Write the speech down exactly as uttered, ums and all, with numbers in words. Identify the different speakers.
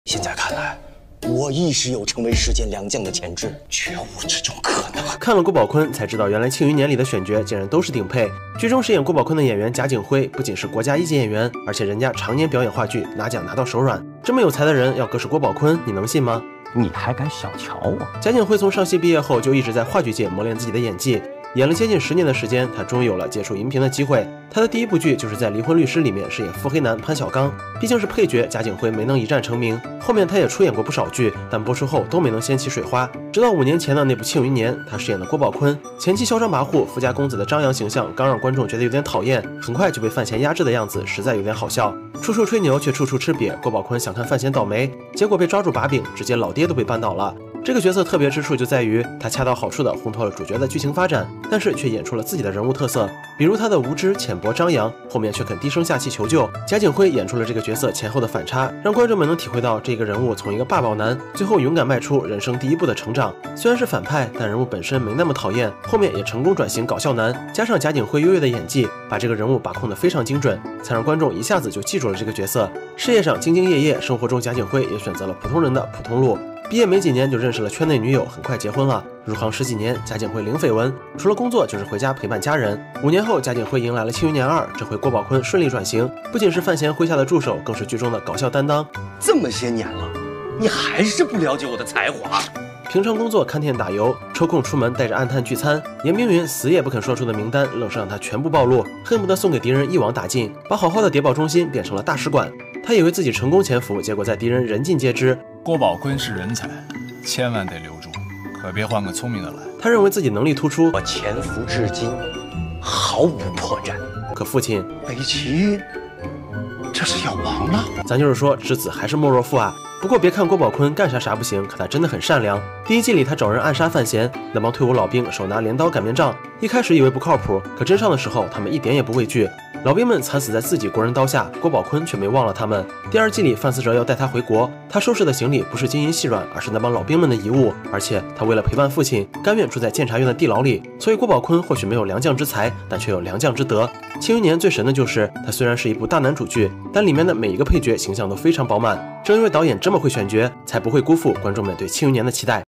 Speaker 1: 现在看来，我亦是有成为世间良将的潜质，绝无这种可能。
Speaker 2: 看了郭宝坤才知道，原来《庆余年》里的选角竟然都是顶配。剧中饰演郭宝坤的演员贾景辉不仅是国家一级演员，而且人家常年表演话剧，拿奖拿到手软。这么有才的人要割舍郭宝坤，你能信吗？
Speaker 3: 你还敢小瞧我？
Speaker 2: 贾景辉从上戏毕业后就一直在话剧界磨练自己的演技。演了接近十年的时间，他终于有了接触荧屏的机会。他的第一部剧就是在《离婚律师》里面饰演腹黑男潘小刚，毕竟是配角，贾景辉没能一战成名。后面他也出演过不少剧，但播出后都没能掀起水花。直到五年前的那部《庆余年》，他饰演的郭宝坤，前期嚣张跋扈、富家公子的张扬形象刚让观众觉得有点讨厌，很快就被范闲压制的样子实在有点好笑。处处吹牛却处处吃瘪，郭宝坤想看范闲倒霉，结果被抓住把柄，直接老爹都被扳倒了。这个角色特别之处就在于，他恰到好处地烘托了主角的剧情发展，但是却演出了自己的人物特色，比如他的无知、浅薄、张扬，后面却肯低声下气求救。贾景辉演出了这个角色前后的反差，让观众们能体会到这个人物从一个霸道男，最后勇敢迈出人生第一步的成长。虽然是反派，但人物本身没那么讨厌，后面也成功转型搞笑男，加上贾景辉优越的演技，把这个人物把控得非常精准，才让观众一下子就记住了这个角色。事业上兢兢业业，生活中贾景辉也选择了普通人的普通路。毕业没几年就认识了圈内女友，很快结婚了。入行十几年，贾景辉零绯闻，除了工作就是回家陪伴家人。五年后，贾景辉迎来了《庆余年二》，这回郭宝坤顺利转型，不仅是范闲麾下的助手，更是剧中的搞笑担当。
Speaker 1: 这么些年了，你还是不了解我的才华。
Speaker 2: 平常工作看店打油，抽空出门带着暗探聚餐，严冰云死也不肯说出的名单，愣是让他全部暴露，恨不得送给敌人一网打尽，把好好的谍报中心变成了大使馆。他以为自己成功潜伏，结果在敌人人尽皆知。
Speaker 4: 郭宝坤是人才，千万得留住，可别换个聪明的来。
Speaker 2: 他认为自己能力突出，
Speaker 1: 我潜伏至今，毫无破绽。
Speaker 2: 可父亲
Speaker 1: 北齐，这是要亡了。
Speaker 2: 咱就是说，侄子还是莫若父啊。不过别看郭宝坤干啥啥不行，可他真的很善良。第一季里他找人暗杀范闲，那帮退伍老兵手拿镰刀擀面杖，一开始以为不靠谱，可真上的时候他们一点也不畏惧。老兵们惨死在自己国人刀下，郭宝坤却没忘了他们。第二季里范思哲要带他回国，他收拾的行李不是金银细软，而是那帮老兵们的遗物，而且他为了陪伴父亲，甘愿住在监察院的地牢里。所以郭宝坤或许没有良将之才，但却有良将之德。《庆余年》最神的就是他虽然是一部大男主剧，但里面的每一个配角形象都非常饱满。正因为导演这么会选角，才不会辜负观众们对《庆余年》的期待。